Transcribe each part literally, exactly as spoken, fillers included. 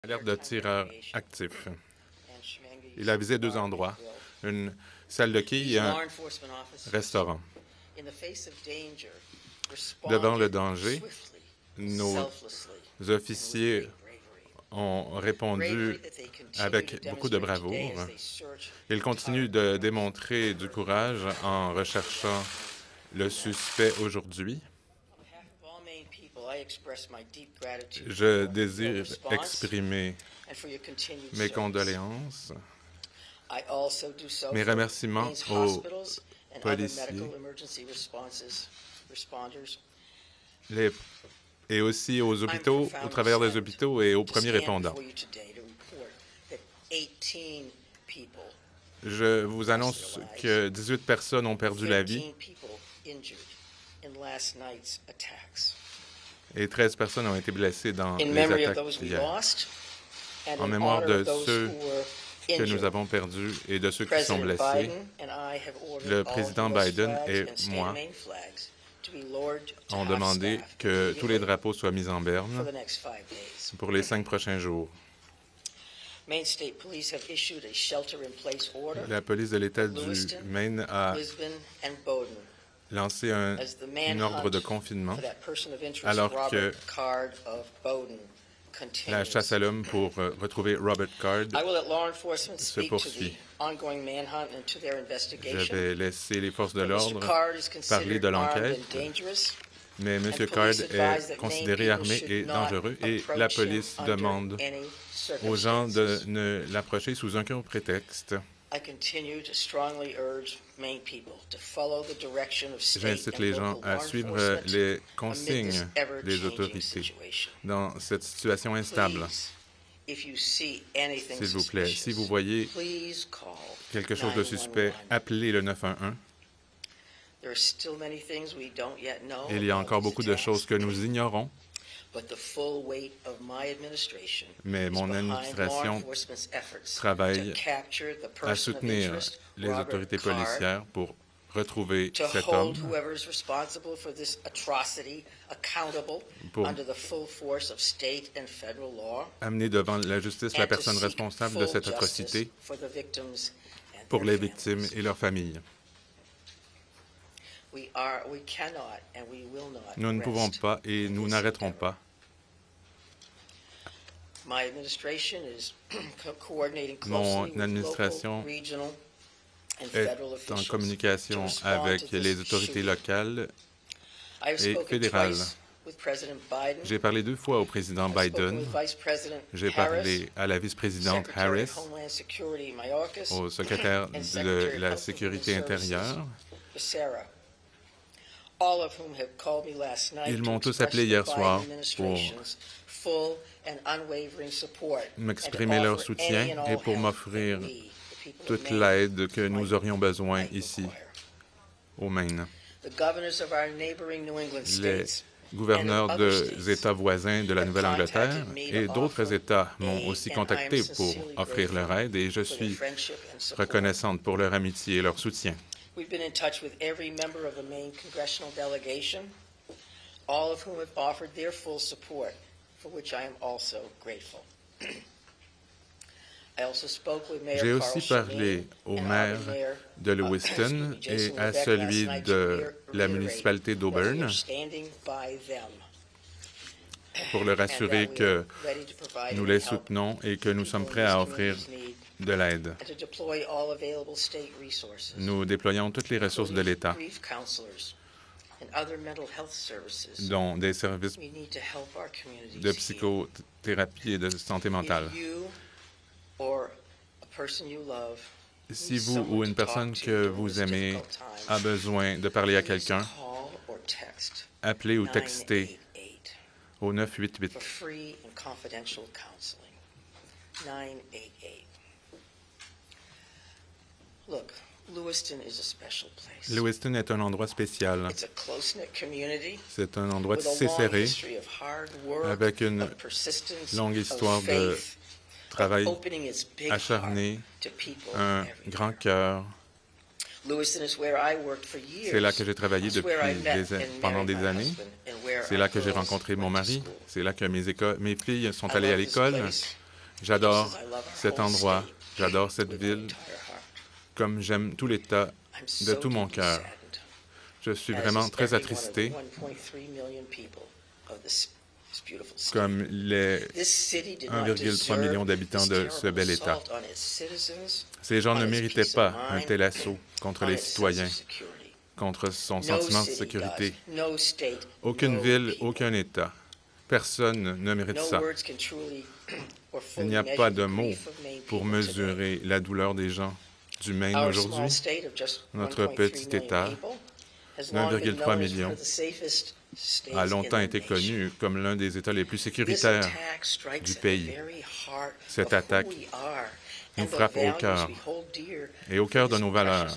Alerte de tireur actif. Il a visé deux endroits, une salle de quilles et un restaurant. Devant le danger, nos officiers ont répondu avec beaucoup de bravoure. Ils continuent de démontrer du courage en recherchant le suspect aujourd'hui. Je désire exprimer mes condoléances, mes remerciements aux policiers les, et aussi aux hôpitaux, au travers des hôpitaux et aux premiers répondants. Je vous annonce que dix-huit personnes ont perdu la vie et treize personnes ont été blessées dans les attaques d'hier. En mémoire de ceux que nous avons perdus et de ceux qui sont blessés, le président Biden et moi ont demandé que tous les drapeaux soient mis en berne pour les cinq prochains jours. La police de l'État du Maine a lancé un, un ordre de confinement alors que la chasse à l'homme pour euh, retrouver Robert Card se poursuit. Je vais laisser les forces de l'ordre parler de l'enquête, mais M. Card est considéré armé et dangereux et la police demande aux gens de ne l'approcher sous aucun prétexte. J'incite les gens à suivre les consignes des autorités dans cette situation instable. S'il vous plaît, si vous voyez quelque chose de suspect, appelez le neuf un un. Il y a encore beaucoup de choses que nous ignorons, mais mon administration travaille à soutenir les autorités policières pour retrouver cet homme, pour amener devant la justice la personne responsable de cette atrocité pour les victimes et leurs familles. Nous ne pouvons pas et nous n'arrêterons pas. Mon administration est en communication avec les autorités locales et fédérales. J'ai parlé deux fois au président Biden. J'ai parlé à la vice-présidente Harris, au secrétaire de la Sécurité intérieure. Ils m'ont tous appelé hier soir pour m'exprimer leur soutien et pour m'offrir toute l'aide que nous aurions besoin ici, au Maine. Les gouverneurs des États voisins de la Nouvelle-Angleterre et d'autres États m'ont aussi contacté pour offrir leur aide et je suis reconnaissante pour leur amitié et leur soutien. We've been in touch with every member of the Maine congressional delegation, all of whom have offered their full support, for which I am also grateful. J'ai aussi parlé au maire de Lewiston et à celui de la municipalité d'Auburn pour leur assurer que nous les soutenons et que nous sommes prêts à offrir de l'aide. Nous déployons toutes les ressources de l'État, dont des services de psychothérapie et de santé mentale. Si vous ou une personne que vous aimez a besoin de parler à quelqu'un, appelez ou textez au neuf huit huit. Lewiston est un endroit spécial. C'est un endroit tissé serré, avec une longue histoire de travail acharné, un grand cœur. C'est là que j'ai travaillé depuis des, pendant des années. C'est là que j'ai rencontré mon mari. C'est là que mes, mes filles sont allées à l'école. J'adore cet endroit, j'adore cette ville, comme j'aime tout l'État de tout mon cœur. Je suis vraiment très attristé, comme les un virgule trois million d'habitants de ce bel État. Ces gens ne méritaient pas un tel assaut contre les citoyens, contre son sentiment de sécurité. Aucune ville, aucun État. Personne ne mérite ça. Il n'y a pas de mots pour mesurer la douleur des gens du Maine aujourd'hui. Notre petit État d'un virgule trois million a longtemps été connu comme l'un des États les plus sécuritaires du pays. Cette attaque nous frappe au cœur et au cœur de nos valeurs.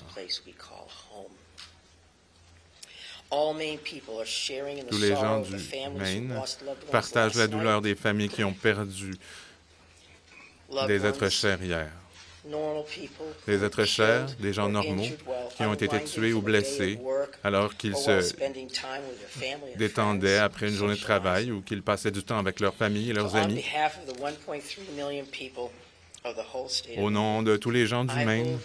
Tous les gens du Maine partagent la douleur des familles qui ont perdu des êtres chers hier. Des êtres chers, des gens normaux, qui ont été tués ou blessés alors qu'ils se détendaient après une journée de travail ou qu'ils passaient du temps avec leur famille et leurs amis. Au nom de tous les gens du Maine,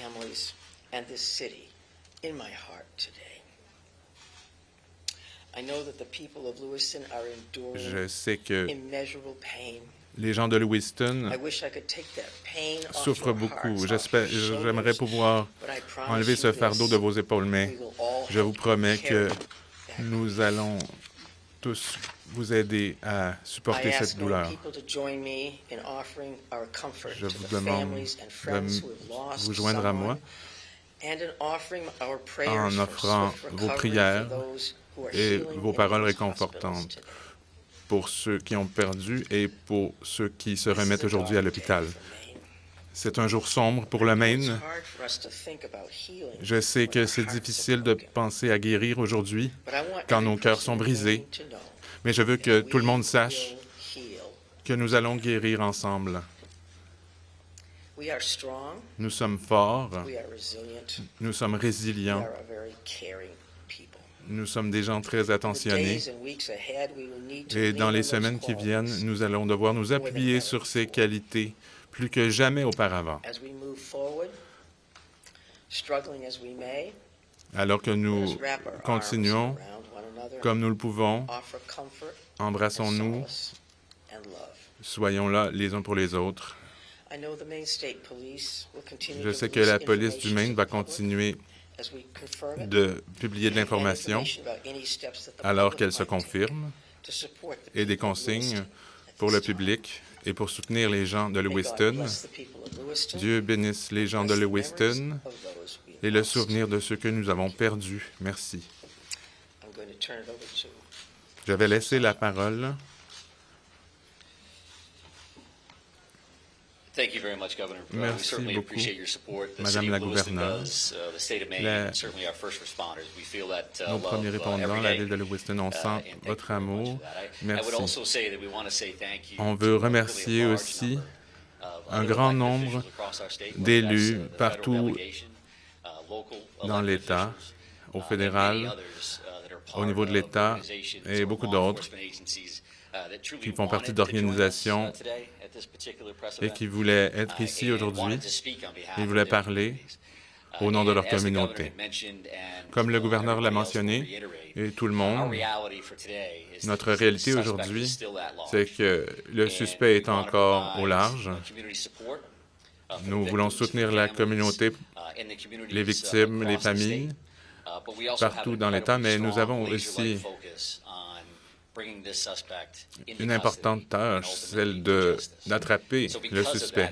je sais que les gens de Lewiston souffrent beaucoup. J'aimerais pouvoir enlever ce fardeau de vos épaules, mais je vous promets que nous allons tous vous aider à supporter cette douleur. Je vous demande de vous joindre à moi en offrant vos prières et vos paroles réconfortantes pour ceux qui ont perdu et pour ceux qui se remettent aujourd'hui à l'hôpital. C'est un jour sombre pour le Maine. Je sais que c'est difficile de penser à guérir aujourd'hui quand nos cœurs sont brisés, mais je veux que tout le monde sache que nous allons guérir ensemble. Nous sommes forts, nous sommes résilients, nous sommes des gens très attentionnés et dans les semaines qui viennent, nous allons devoir nous appuyer sur ces qualités plus que jamais auparavant. Alors que nous continuons comme nous le pouvons, embrassons-nous, soyons là les uns pour les autres. Je sais que la police du Maine va continuer de publier de l'information alors qu'elle se confirme et des consignes pour le public et pour soutenir les gens de Lewiston. Dieu bénisse les gens de Lewiston et le souvenir de ceux que nous avons perdus. Merci. Je vais laisser la parole. Merci beaucoup, Madame la gouverneure. La... Nos premiers répondants, la ville de Lewiston, on sent votre amour. Merci. On veut remercier aussi un grand nombre d'élus partout dans l'État, au fédéral, au niveau de l'État et beaucoup d'autres qui font partie d'organisations et qui voulaient être ici aujourd'hui. Ils voulaient parler au nom de leur communauté. Comme le gouverneur l'a mentionné, et tout le monde, notre réalité aujourd'hui, c'est que le suspect est encore au large. Nous voulons soutenir la communauté, les victimes, les familles, partout dans l'État, mais nous avons aussi une importante tâche, celle d'attraper le suspect.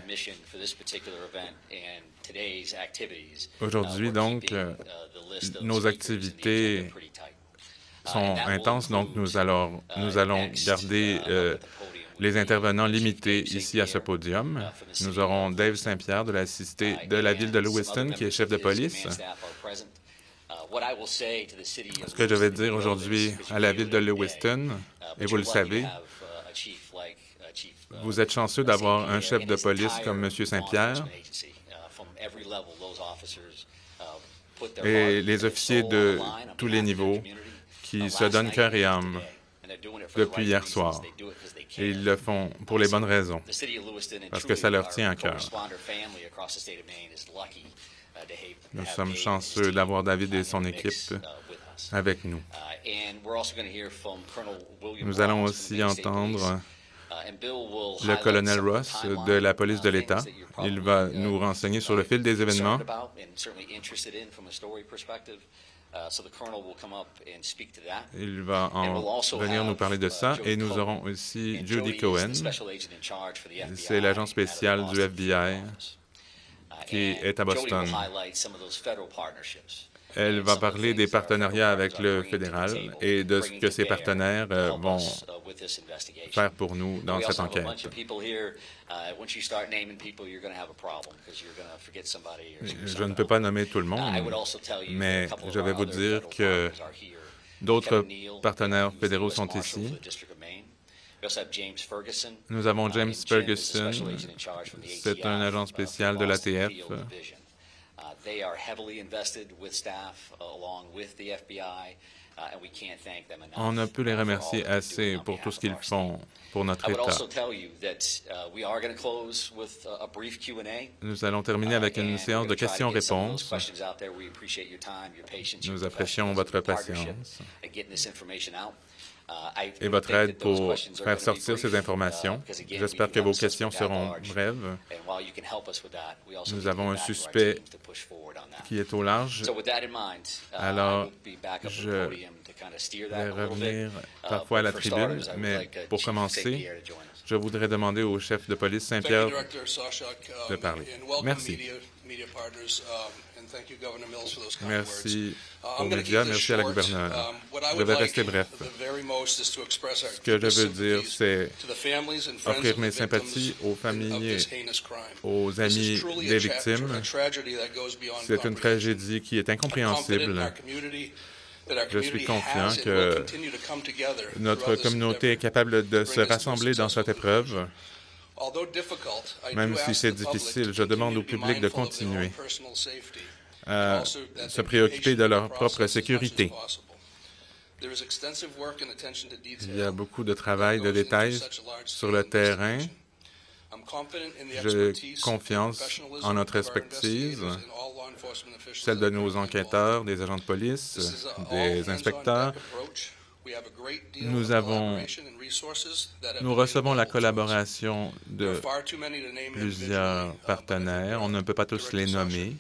Aujourd'hui, donc, euh, nos activités sont intenses, donc nous allons, nous allons garder euh, les intervenants limités ici à ce podium. Nous aurons Dave Saint-Pierre de la cité de la ville de Lewiston, qui est chef de police. Ce que je vais dire aujourd'hui à la ville de Lewiston, et vous le savez, vous êtes chanceux d'avoir un chef de police comme M. Saint-Pierre et les officiers de tous les niveaux qui se donnent cœur et âme depuis hier soir. Et ils le font pour les bonnes raisons, parce que ça leur tient à cœur. Nous sommes chanceux d'avoir David et son équipe avec nous. Nous allons aussi entendre le colonel Ross de la police de l'État. Il va nous renseigner sur le fil des événements. Il va en venir nous parler de ça. Et nous aurons aussi Judy Cohen. C'est l'agent spécial du F B I qui est à Boston. Elle va parler des partenariats avec le fédéral et de ce que ces partenaires euh, vont faire pour nous dans cette enquête. Je ne peux pas nommer tout le monde, mais je vais vous dire que d'autres partenaires fédéraux sont ici. Nous avons James Ferguson, c'est un agent spécial de l'A T F. On ne peut les remercier assez pour tout ce qu'ils font pour notre État. Nous allons terminer avec une séance de questions-réponses. Nous apprécions votre patience et votre aide pour faire sortir ces informations. J'espère que vos questions seront brèves. Nous avons un suspect qui est au large. Alors, je vais revenir parfois à la tribune, mais pour commencer, je voudrais demander au chef de police Saint-Pierre de parler. Merci. Merci aux médias, merci à la gouverneure. Je vais rester bref. Ce que je veux dire, c'est offrir mes sympathies aux familles, aux amis des victimes. C'est une tragédie qui est incompréhensible. Je suis confiant que notre communauté est capable de se rassembler dans cette épreuve. Même si c'est difficile, je demande au public de continuer à se préoccuper de leur propre sécurité. Il y a beaucoup de travail, de détails sur le terrain. J'ai confiance en notre expertise, celle de nos enquêteurs, des agents de police, des inspecteurs. Nous avons, nous recevons la collaboration de plusieurs partenaires. On ne peut pas tous les nommer.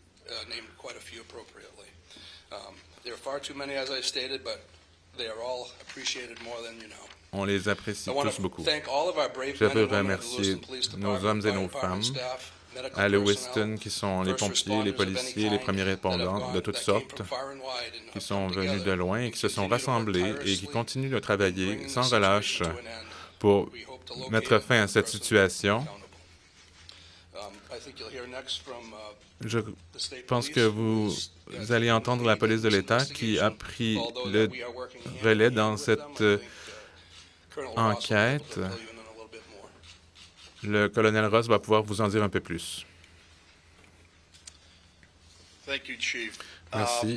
On les apprécie tous beaucoup. Je veux remercier nos hommes et nos femmes à Lewiston, qui sont les pompiers, les policiers, les premiers répondants de toutes sortes, qui sont venus de loin et qui se sont rassemblés et qui continuent de travailler sans relâche pour mettre fin à cette situation. Je pense que vous allez entendre la police de l'État qui a pris le relais dans cette enquête. Le colonel Ross va pouvoir vous en dire un peu plus. Merci.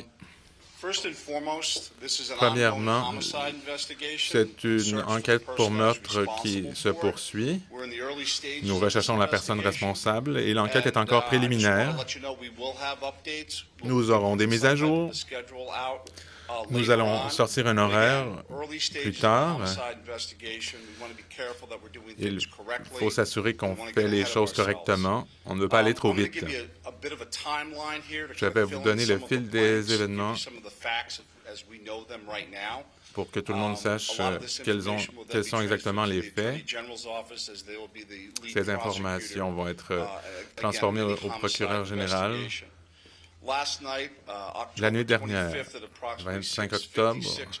Premièrement, c'est une enquête pour meurtre qui se poursuit. Nous recherchons la personne responsable et l'enquête est encore préliminaire. Nous aurons des mises à jour. Nous allons sortir un horaire plus tard. Il faut s'assurer qu'on fait les choses correctement. On ne veut pas aller trop vite. Je vais vous donner le fil des événements pour que tout le monde sache quels, ont, quels sont exactement les faits. Ces informations vont être transformées au, au procureur général. La nuit dernière, vingt-cinq octobre,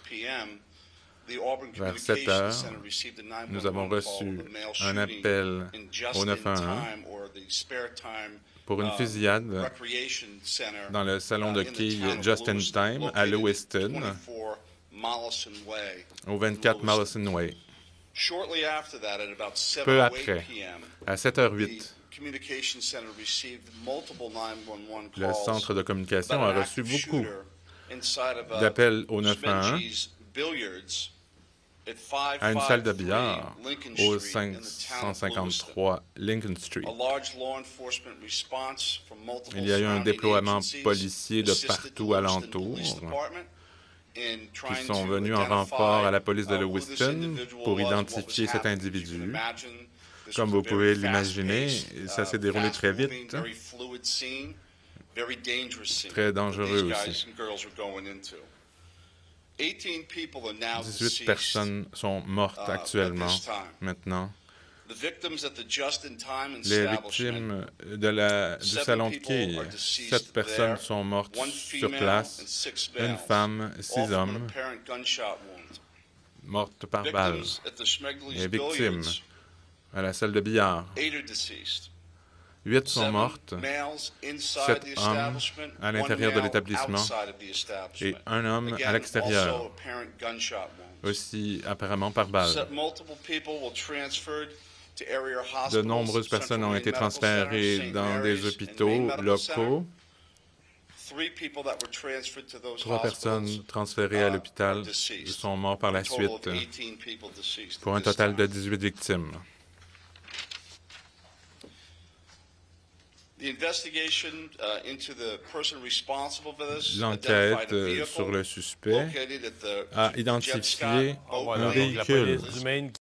vers sept heures, nous avons reçu un appel au neuf un un pour une fusillade dans le salon de quilles Just in Time à Lewiston, au vingt-quatre Mollison Way. Peu après, à sept heures huit, le centre de communication a reçu beaucoup d'appels au neuf un un à une salle de billard au cinq cent cinquantre-trois Lincoln Street. Il y a eu un déploiement policier de partout alentour qui sont venus en renfort à la police de Lewiston pour identifier cet individu. Comme vous pouvez l'imaginer, ça s'est déroulé très vite, très dangereux aussi. dix-huit personnes sont mortes actuellement, maintenant. Les victimes de la, du salon de quilles, sept personnes sont mortes sur place, une femme, six hommes, mortes par balle. Les victimes à la salle de billard. Huit sont mortes, sept hommes à l'intérieur de l'établissement et un homme à l'extérieur, aussi apparemment par balle. De nombreuses personnes ont été transférées dans des hôpitaux locaux. Trois personnes transférées à l'hôpital sont mortes par la suite, pour un total de dix-huit victimes. L'enquête sur le suspect a identifié un véhicule